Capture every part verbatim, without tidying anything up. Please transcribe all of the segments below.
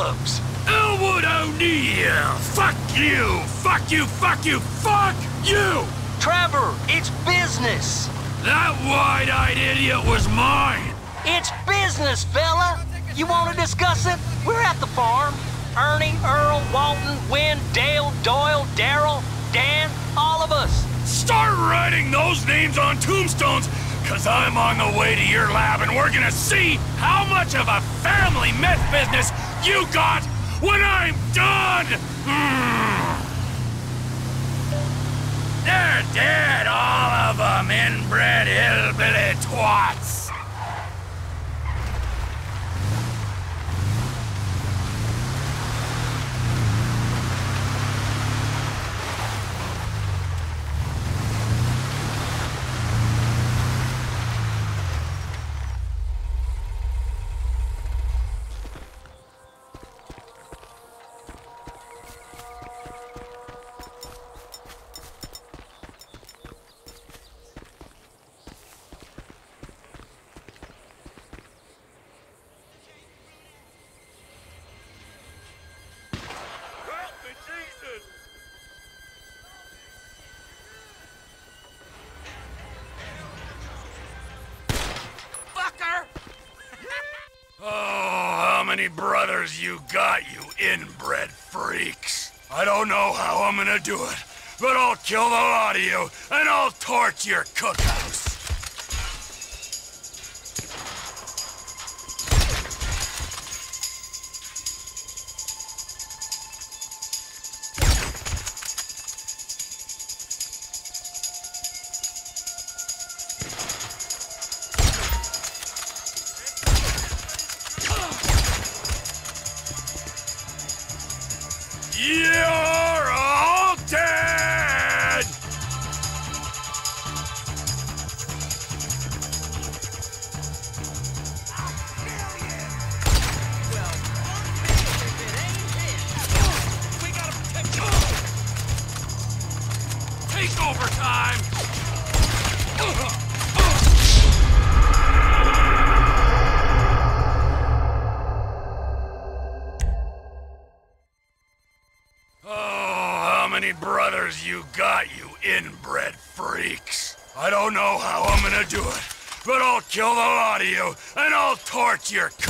thugs. Elwood O'Neill! Fuck you! Fuck you! Fuck you! Fuck you! Trevor, it's business. That wide-eyed idiot was mine! It's business, fella. You want to discuss it? We're at the farm. Ernie, Earl, Walton, Wynn, Dale, Doyle, Daryl, Dan, all of us. Start writing those names on tombstones, cause I'm on the way to your lab and we're gonna see how much of a family meth business you got when I'm done! Mm. They're dead, all of them, inbred hillbilly twats. Brothers you got, you inbred freaks. I don't know how I'm gonna do it, but I'll kill the lot of you, and I'll torch your cookhouse. You're all dead! Take over time! How many brothers you got, you inbred freaks? I don't know how I'm gonna do it, but I'll kill the lot of you, and I'll torch your co-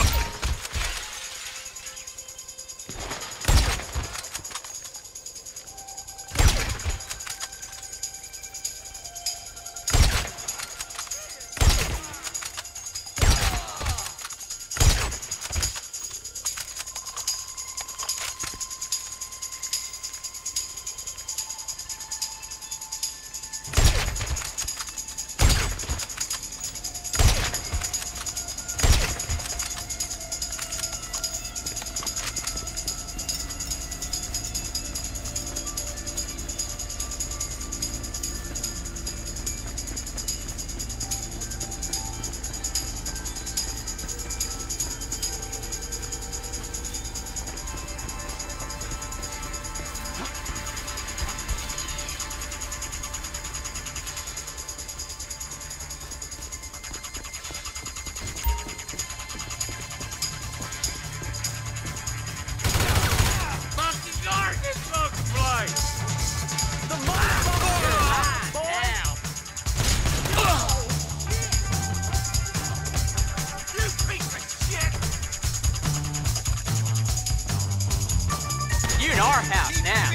In our house now.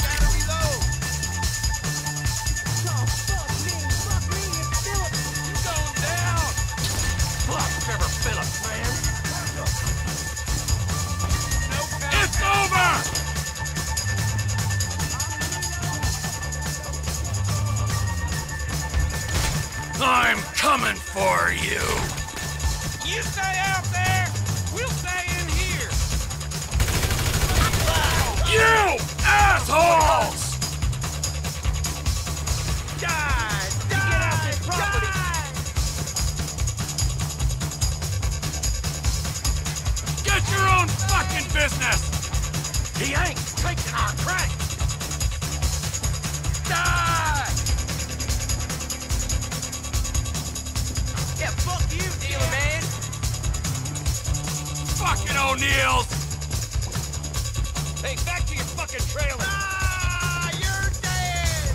It's over! I'm coming for you! You stay out there! We'll stay in here! You assholes! Die! Die! Get out this property! Get your own fucking business! He ain't taking our crank! Die! Yeah, fuck you, dealer man! Fucking O'Neills! Hey, back to your fucking trailer! Ah, you're dead!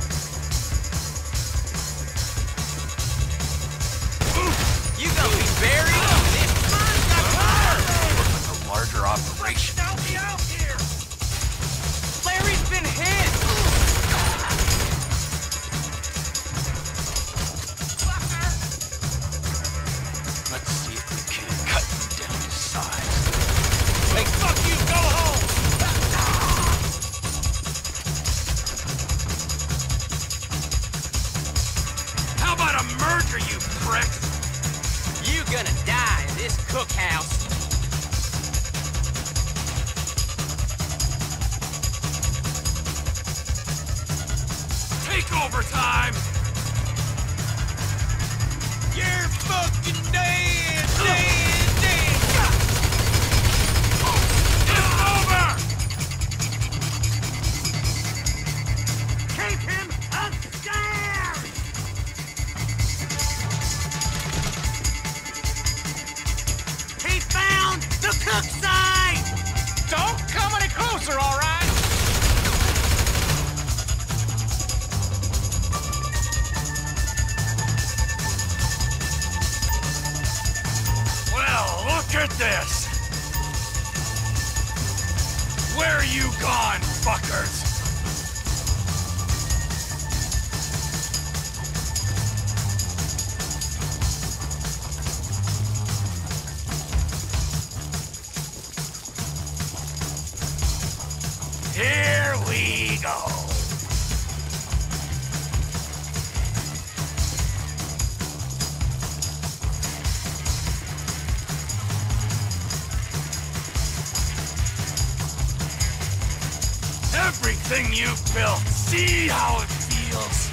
You gonna be buried? This mine's got A larger operation. Help me out here! Larry's been hit! Fucker! Let's see if we can cut him down to size. Hey, fuck you! Go home! How about a merger, you prick? You gonna die in this cookhouse. Take over time! You're fucking dead! Dead! Dead! It's over! Keep him upstairs! He found the cook site! Don't come any closer, all right? Well, look at this! Where you gone, fuckers? Here we go. Everything you've built, see how it feels?